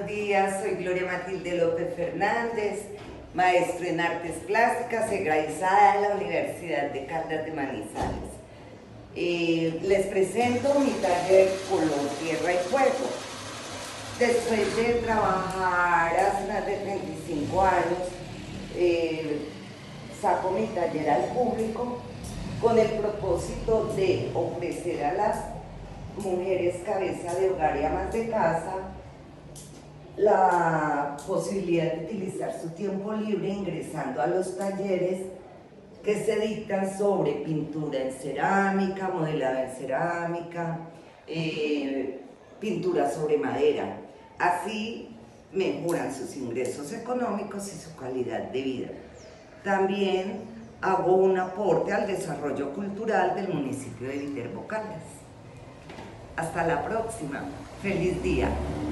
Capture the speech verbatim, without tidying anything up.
buenos días, soy Gloria Matilde López Fernández, maestro en artes plásticas, egresada de la Universidad de Caldas de Manizales. Eh, les presento mi taller Color, Tierra y Fuego. Después de trabajar hace más de treinta y cinco años, eh, saco mi taller al público con el propósito de ofrecer a las mujeres cabeza de hogar y amas de casa la posibilidad de utilizar su tiempo libre ingresando a los talleres que se dictan sobre pintura en cerámica, modelado en cerámica, eh, pintura sobre madera. Así mejoran sus ingresos económicos y su calidad de vida. También hago un aporte al desarrollo cultural del municipio de Viterbo Caldas. Hasta la próxima. ¡Feliz día!